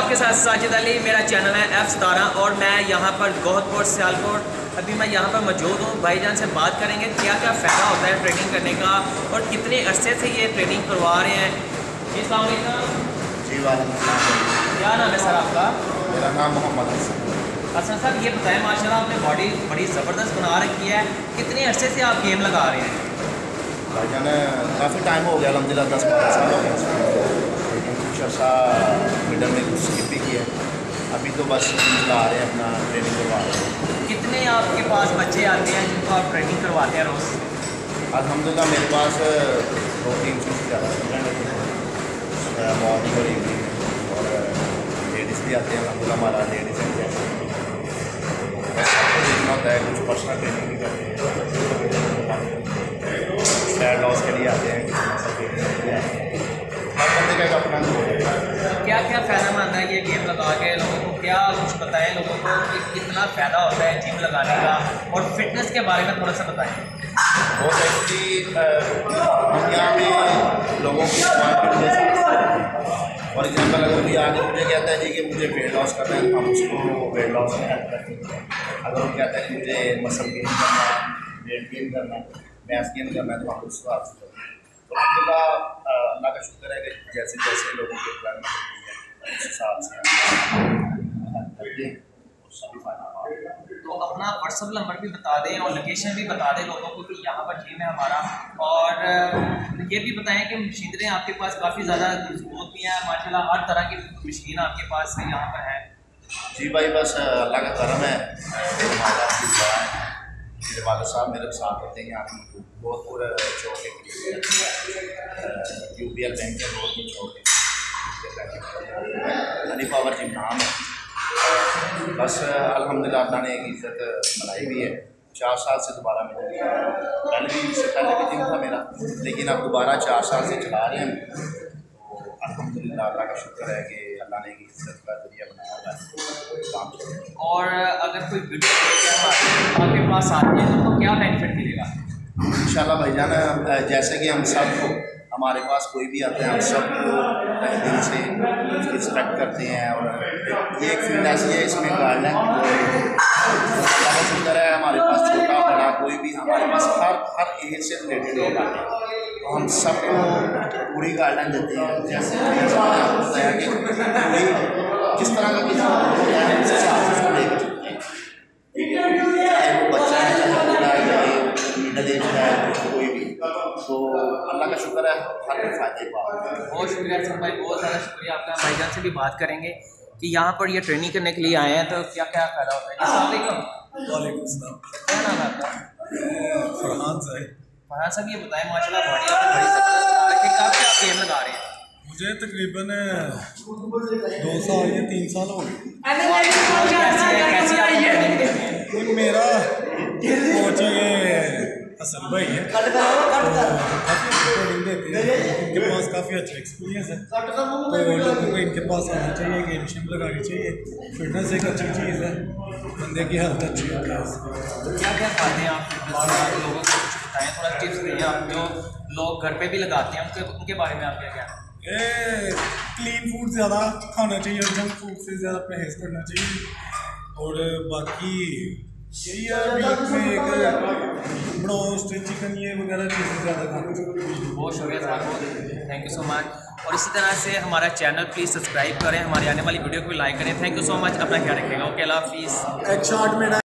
आपके साथ साजिद अली, मेरा चैनल है F17 और मैं यहाँ पर गोहतपुर सियालकोट अभी मैं यहाँ पर मौजूद हूँ। भाईजान से बात करेंगे क्या क्या फ़ायदा होता है ट्रेनिंग करने का और कितने अरसे से ये ट्रेनिंग करवा रहे हैं। जी अस्सलाम वालेकुम। जी वालेकुम। क्या नाम है सर आपका? मेरा नाम मोहम्मद हसन। हसन साहब ये बताएं, माशाल्लाह आपने बॉडी बड़ी ज़बरदस्त बना रखी है, कितने अरसे से आप गेम लगा रहे हैं? भाईजान काफ़ी टाइम हो गया, अल्हम्दुलिल्लाह 10-12 साल हो गए, लेकिन कुछ अर्सा मिडल में कुछ स्किप भी किया। अभी तो बस चला रहे हैं, अपना ट्रेनिंग करवा रहे हैं। कितने आपके पास बच्चे आते हैं जिनको आप ट्रेनिंग करवाते हैं रोज़? अल्हम्दुलिल्लाह मेरे पास 200-300 से ज़्यादा मॉर्निंग और इवनिंग, और लेडीज़ भी आते हैं। अल्हम्दुलिल्लाह हमारा लेडीज़ एंड जेंट्स सबको देखना होता है, कुछ पर्सनल ट्रेनिंग भी करते हैं, फैट लॉस के लिए आते हैं, हर बंदे का एक अपना। क्या क्या फ़ायदा मानता है ये गेम लगा के? लोगों को क्या कुछ बताएं लोगों को कि कितना फ़ायदा होता है जिम लगाने का, और फिटनेस के बारे में थोड़ा सा बताएं। बहुत एक्चुअली दुनिया में लोगों की फॉर एग्जाम्पल अगर कोई आगे मुझे कहता है जी कि मुझे वेट लॉस करना है, हम उसको वेट लॉस में हेल्प करते हैं। अगर वो कहता है कि मुझे मसल गेन करना है, वेट गेन करना है, मैथ गेन करना है, तो हम उसको हाथ से करते हैं। तो अल्हम्दुलिल्लाह अल्लाह का शुक्र है कि जैसे जैसे लोगों की रिक्वायरमेंट होती है उस हिसाब से हम करते हैं और सभी फायदा। तो अपना व्हाट्सअप नंबर भी बता दें और लोकेशन भी बता दें लोगों को कि यहाँ पर जिम है हमारा, और ये भी बताएं कि मशीनरी आपके पास काफ़ी ज़्यादा मजबूत भी हैं माशाल्लाह, हर तरह की मशीन आपके पास यहाँ पर है। जी भाई, बस अल्लाह का करम है, मेरे वाले साहब मेरे साथ होते हैं। यहाँ गोहतपुर चौक के UBL बैंक है, Gohatpur Chowk honey power gym नाम है। बस अल्हम्दुलिल्लाह अल्लाह ने एक इज़्ज़त बनाई हुई है। 4 साल से दोबारा मैं पहले भी, इससे पहले भी जिम था मेरा, लेकिन अब दोबारा 4 साल से चला रहे हैं। तो अल्हम्दुलिल्लाह अल्लाह का शुक्र है कि अल्लाह ने एक इज़्ज़त का जरिया बनाया हुआ है काम चलने। और अगर कोई वीडियो आपके पास आती है तो उनको क्या बेनिफिट मिलेगा? इंशाल्लाह भाईजान, जैसे कि हम सबको, हमारे पास कोई भी आता है, हम सबको दिल से रिस्पेक्ट करते हैं। और ये एक फील्ड ऐसी है, इसमें गाइडलाइन अल्लाह का शुक्र है, हमारे पास छोटा बड़ा कोई भी, हमारे पास हर एज से रिलेटेड लोग आते हैं। तो हम सबको पूरी गाइडलाइन देते हैं, जैसे मैंने आपको बताया कि कोई किस तरह का किसी होता है उस हिसाब से उसको लेकर चलते हैं, चाहे वो बच्चा है, चाहे बूढ़ा है, चाहे मिडल एज है, कोई भी। तो अल्लाह का शुक्र है, हर कोई फायदे पा रहा है। बहुत शुक्रिया सर भाई, बहुत ज़्यादा शुक्रिया आपका। भाईजान से भी बात करेंगे कि यहाँ पर ये ट्रेनिंग करने के लिए आए हैं तो क्या क्या फ़ायदा होता है। अस्सलाम वालेकुम। वालेकुम सलाम। क्या नाम है आपका? फरहान साहब। फरहान साहब ये बताएं, माशाल्लाह बॉडी आपकी बड़ी ज़बरदस्त बना रखी है, कब से आप गेम लगा रहे हैं? मुझे तकरीबन 2 साल या 3 साल हो गए। कैसी आप ट्रेनिंग देते हैं? मेरा कोच हसन भाई है, काफ़ी अच्छी ट्रेनिंग देते हैं, इनके पास काफ़ी अच्छा एक्सपीरियंस है। तो लोगों को इनके पास आना चाहिए, गेम शेम लगानी चाहिए। फिटनेस एक अच्छी चीज़ है, बंदे की हेल्थ अच्छी होती है। तो क्या क्या फायदे हैं आप फिटनेस लोगों को कुछ बताएं, थोड़ा टिप्स दें। आप जो लोग घर पे भी लगाते हैं उनके बारे में आप क्या क्या? क्लीन फूड ज़्यादा खाना चाहिए और जंक फूड से ज़्यादा परहेज़ करना चाहिए। और बाकी यही है, वीक में एक ब्रोस्ट चिकन ये वगैरह चीज़ें ज़्यादा खाना चाहिए। बहुत शुक्रिया साहब, थैंक यू सो मच। और इसी तरह से हमारा चैनल प्लीज़ सब्सक्राइब करें, हमारी आने वाली वीडियो को भी लाइक करें। थैंक यू सो मच, अपना ख्याल रखिएगा। ओके, अल्लाह हाफिज़। एक शॉट में